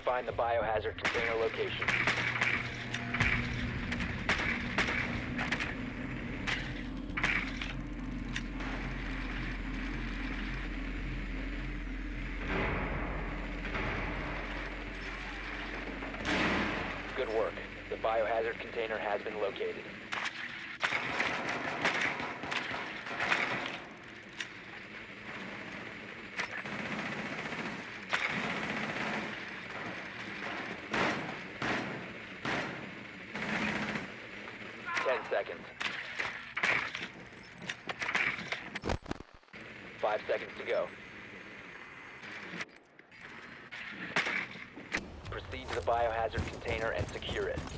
find the biohazard container location. Good work. The biohazard container has been located. Seconds. 5 seconds to go. Proceed to the biohazard container and secure it.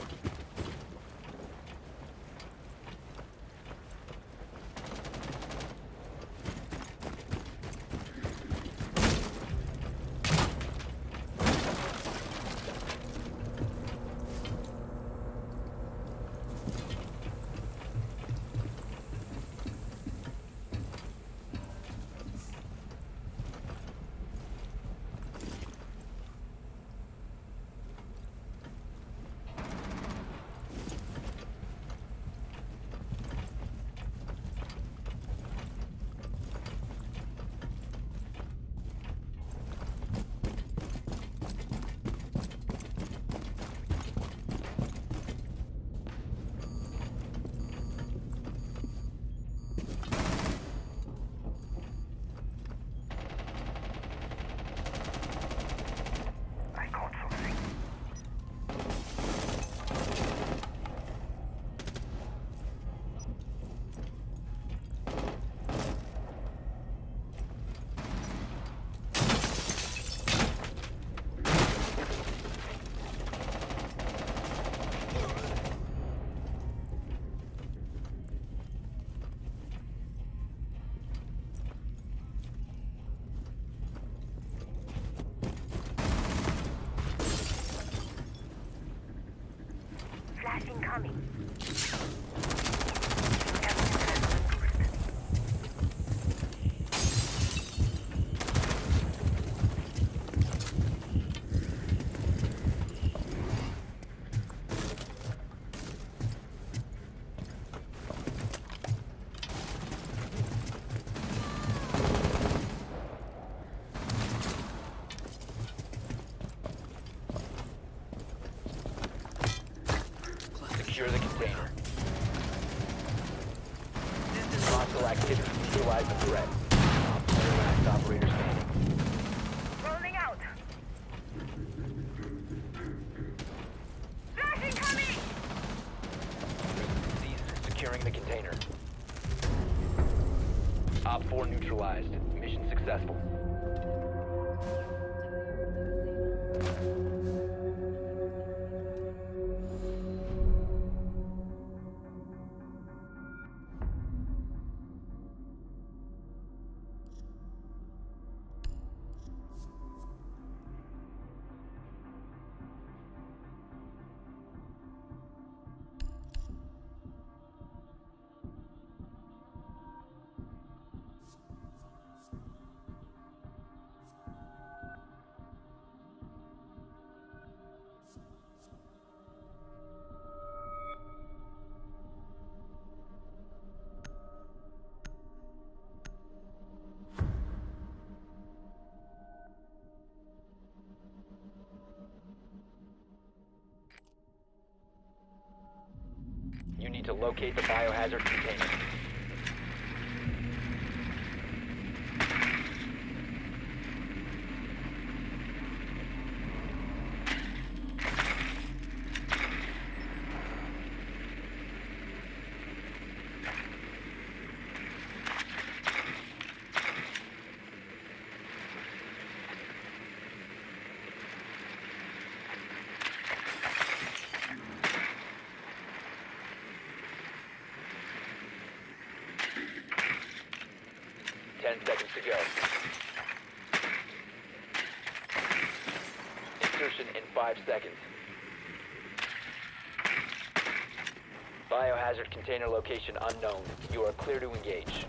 Incoming. Secure the container. Hostile activity. Neutralize the threat. Last operator standing. Rolling out. Flash incoming! Cease securing the container. Op 4 neutralized. Mission successful. You need to locate the biohazard container. Seconds to go. Insertion in 5 seconds. Biohazard container location unknown. You are clear to engage.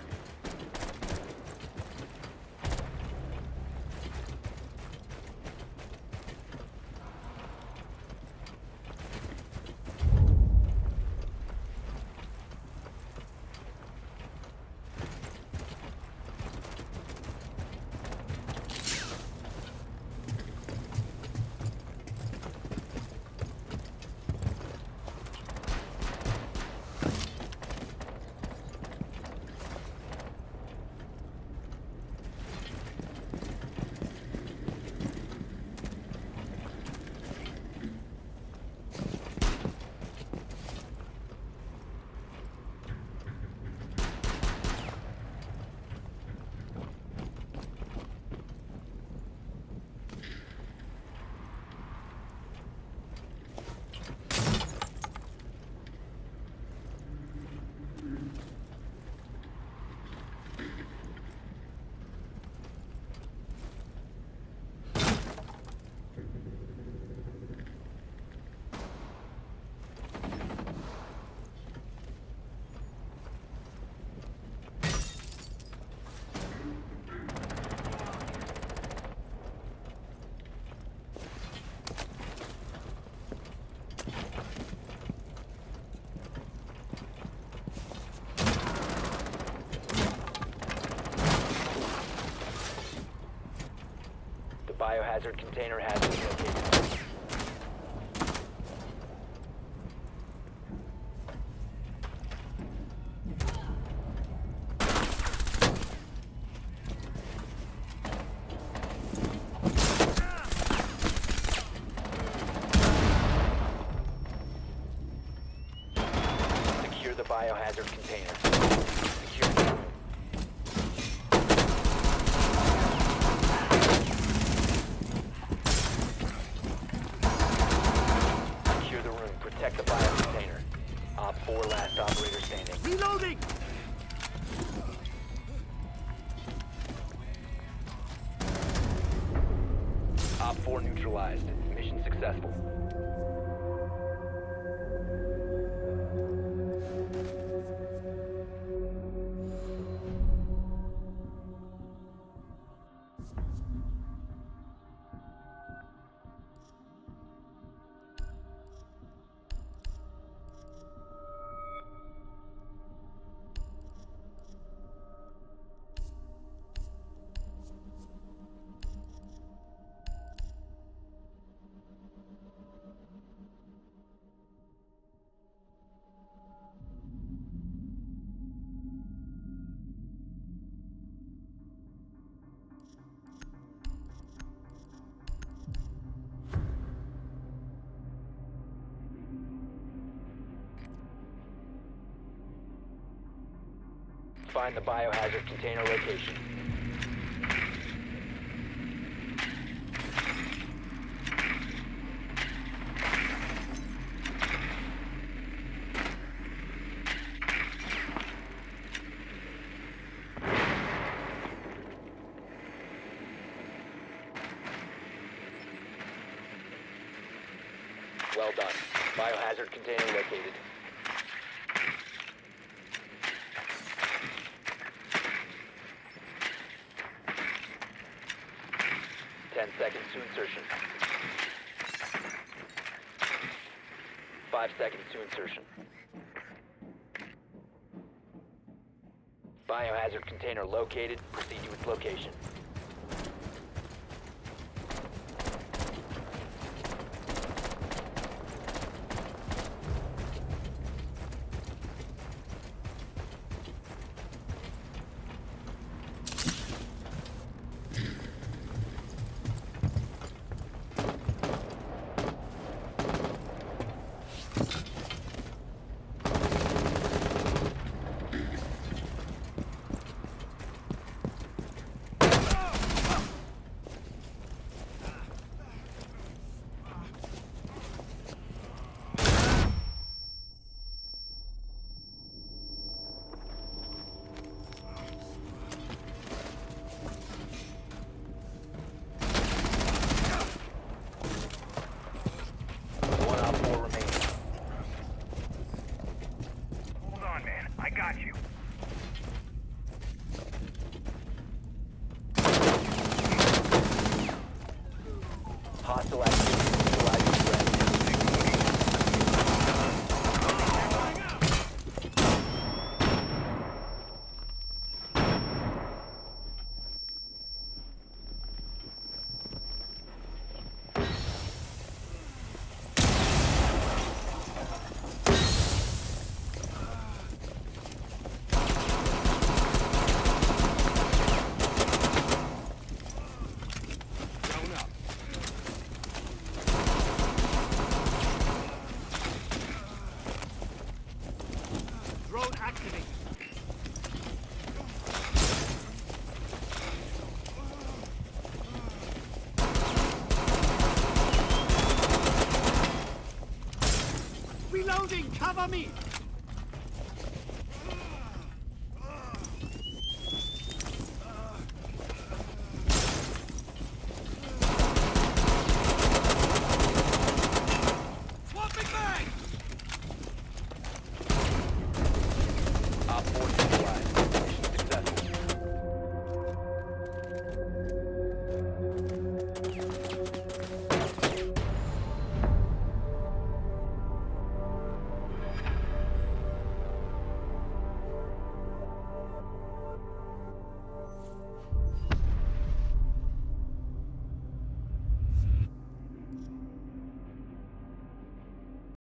biohazard container has been located. Secure the biohazard container. Secure the room. Secure the room. Protect the bio container. Op 4 last operator standing. Reloading! Op 4 neutralized. Mission successful. Find the biohazard container location. Well done. Biohazard container located. Seconds to insertion. 5 seconds to insertion. Biohazard container located. Proceed to its location. Hostile activity. Neutralizing threat. Reloading! Cover me!